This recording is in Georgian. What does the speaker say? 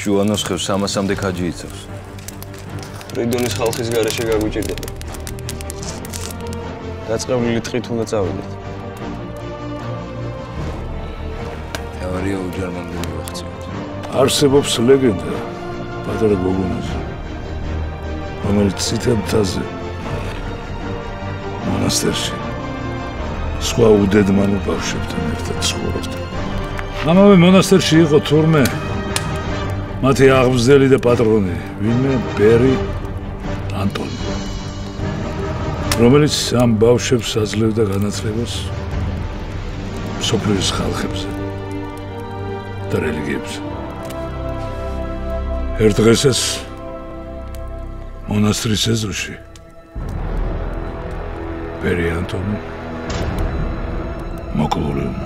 შუა ნუსხევს 300-მდე ქაჯი იწევს. ფრიდონის ხალხის გარეშე გაგვიჭირდება. დაწყევლილი ტყით უნდა წავიდეთ. ავარია უჯარმამდე მივახციოთ. არსებობს ლეგენდა პატარა გოგონაზე, რომელიც წითელ მთაზე მონასტერში სხვა უდედმამო ბავშვებთან ერთად ცხოვრობდა. ამავე მონასტერში იყო თურმე მათი აღმზრდელი და პატრონი, ვინმე ბერი ანტონი, რომელიც ამ ბავშვებს აძლევდა განათლებას მსოფლიოს ხალხებზე და რელიგიებზე. ერთ დღესაც მონასტრის ეზოში ბერი ანტონი მოკლული